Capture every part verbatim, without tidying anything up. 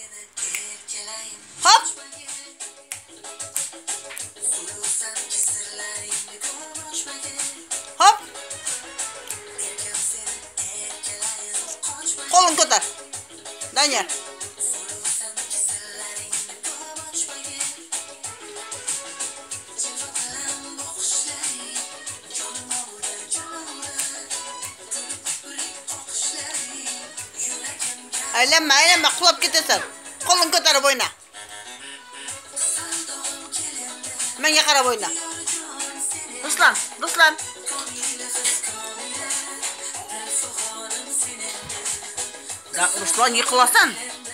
Hop. Hop. Qo'lin ko'tar. Daniel. Aylanma, aylanma, qulab ketasan. Qo'lin ko'tarib o'yna. Menga qarab o'yna. Ruslan, Ruslan. Ya Ruslan yiqilasan.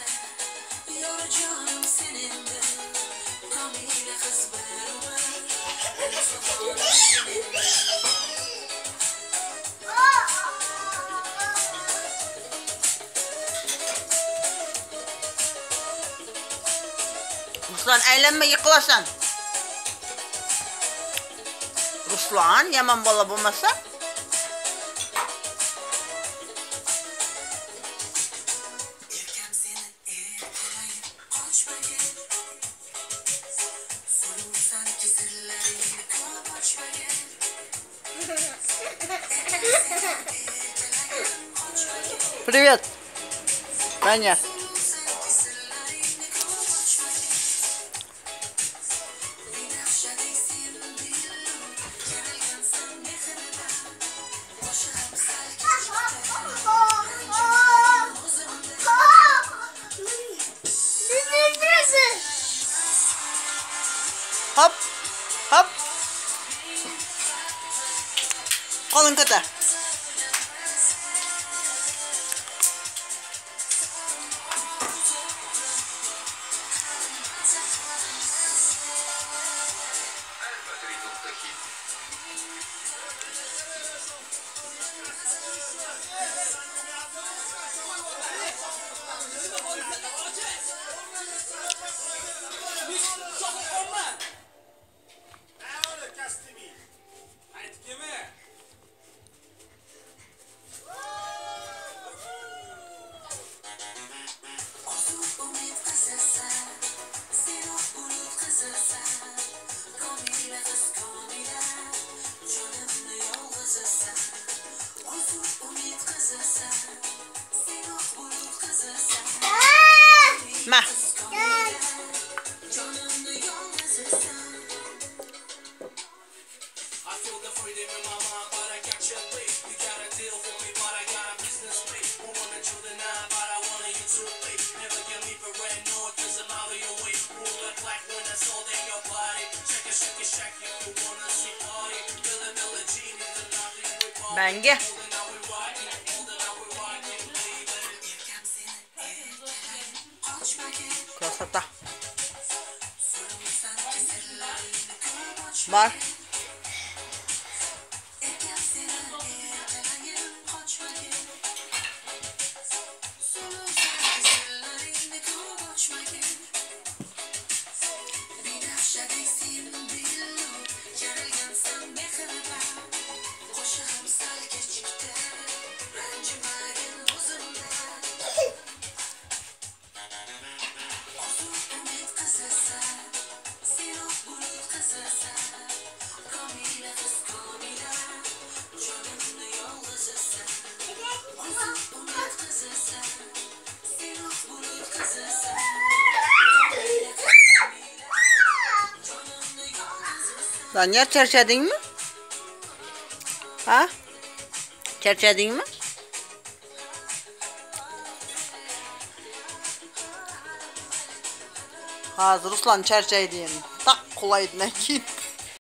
Ruslan aylanma, yiqilasan. Ruslan yomon bola bo'lmasa, Привет, Таня. Hop, hop. Qo'lin ko'tar. Ma. Bence. Красота. Бар. Daniel, charchadingmi? Ha? Charchadingmi? Hozir Ruslan charchaydi endi. Taq qulaydidan keyin.